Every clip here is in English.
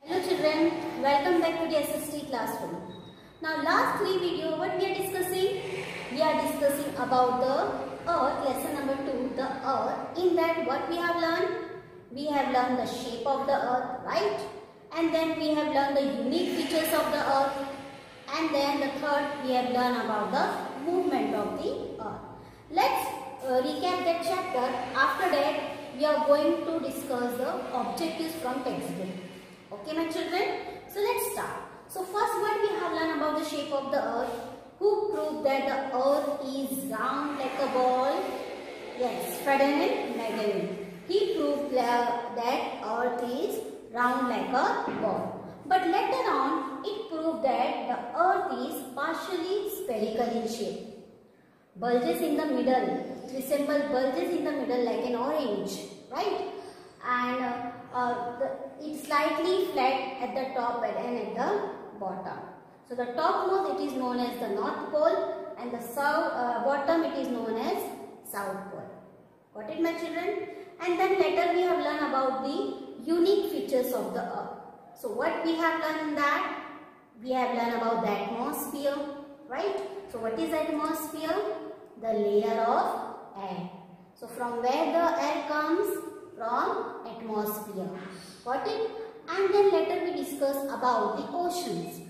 Hello children, welcome back to the SST classroom. Now last three video what we are discussing? We are discussing about the earth, lesson number 2, the earth. In that what we have learned? We have learned the shape of the earth, right? And then we have learned the unique features of the earth. And then the third we have learned about the movement of the earth. Let's recap that chapter. After that we are going to discuss the objectives from textbook. Okay my children, so let's start. So first what we have learned about the shape of the earth. Who proved that the earth is round like a ball? Yes, Ferdinand Magellan. He proved that earth is round like a ball. But later on it proved that the earth is partially spherical in shape. Bulges in the middle, resemble bulges in the middle like an orange, right? And it's slightly flat at the top and at the bottom. So the topmost it is known as the North Pole and the bottom it is known as South Pole. Got it my children? And then later we have learned about the unique features of the earth. So what we have learned in that? We have learned about the atmosphere, right? So what is atmosphere? The layer of air. So from where the air comes? From atmosphere. Got it? And then later we discuss about the oceans.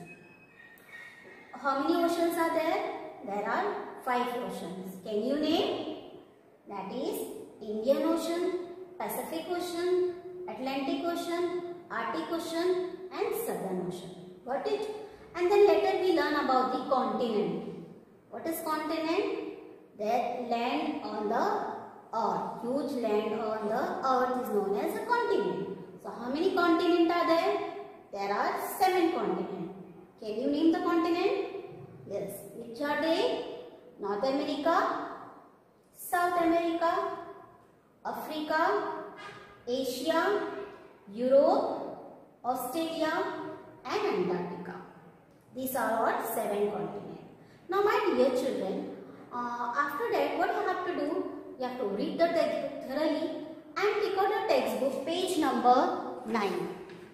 How many oceans are there? There are 5 oceans. Can you name? That is Indian Ocean, Pacific Ocean, Atlantic Ocean, Arctic Ocean and Southern Ocean. Got it? And then later we learn about the continent. What is continent? That land on the earth, huge land on the earth is known as a continent. So how many continents are there? There are 7 continents. Can you name the continent? Yes. Which are they? North America, South America, Africa, Asia, Europe, Australia and Antarctica. These are all 7 continents. Now my dear children, after that what you have to do? You have to read the textbook thoroughly and take out the textbook page number 9.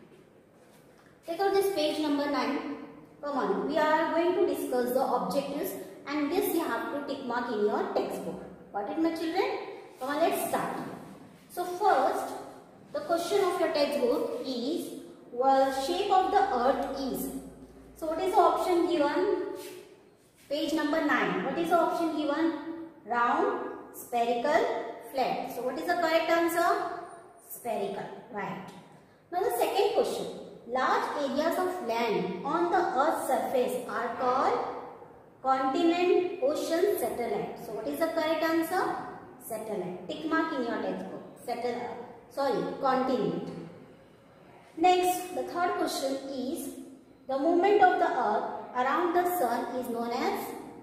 Take out this page number 9. Come on, we are going to discuss the objectives and this you have to tick mark in your textbook. Got it my children? Come on, let's start. So first, the question of your textbook is, what shape of the earth is? So what is the option given? Page number 9. What is the option given? Round, spherical, flat. So what is the correct answer? Spherical. Right. Now the second question. Large areas of land on the earth's surface are called continent, ocean, satellite. So what is the correct answer? Satellite. Tick mark in your textbook. Continent. Next, the third question is, the movement of the earth around the sun is known as,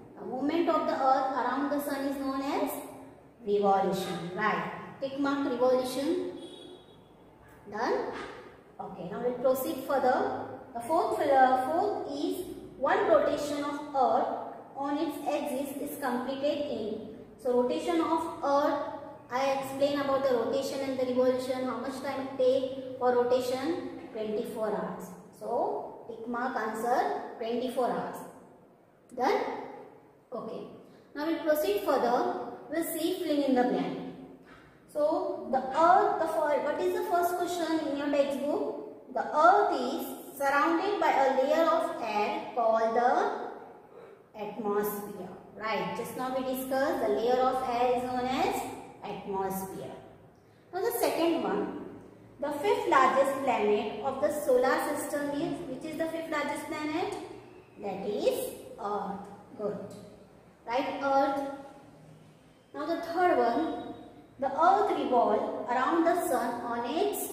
revolution. Right. Tick mark revolution. Done. Okay. Now we'll proceed further. The fourth is, one rotation of earth on its axis is completed in. So rotation of earth, I explain about the rotation and the revolution. How much time it take for rotation? 24 hours. So tick mark answer 24 hours. Done? Okay. Now we'll proceed further. We'll see fill in the blank. So the earth, what is the first question in your textbook? The earth is surrounded by a layer of air called the atmosphere. Right. Just now we discussed the layer of air is known as atmosphere. Now the second one. The 5th largest planet of the solar system is, which is the 5th largest planet? That is Earth. Good. Right, Earth. Now the third one. The Earth revolves around the sun on its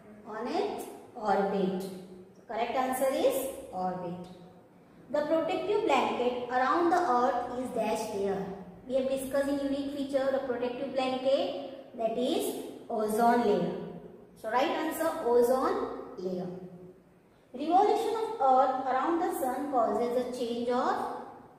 orbit. The correct answer is orbit. The protective blanket around the Earth is dash layer. We have discussed in unique feature the protective blanket, that is ozone layer. So right answer, ozone layer. Revolution of earth around the sun causes a change of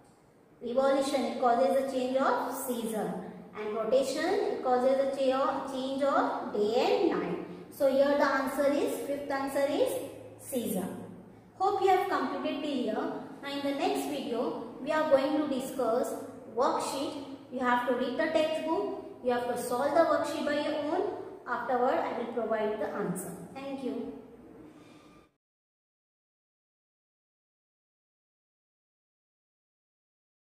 season, and rotation it causes a change of day and night. So here the answer is, fifth answer is Caesar. Hope you have completed till here. Now in the next video, we are going to discuss worksheet. You have to read the textbook. You have to solve the worksheet by your own. Afterward, I will provide the answer. Thank you.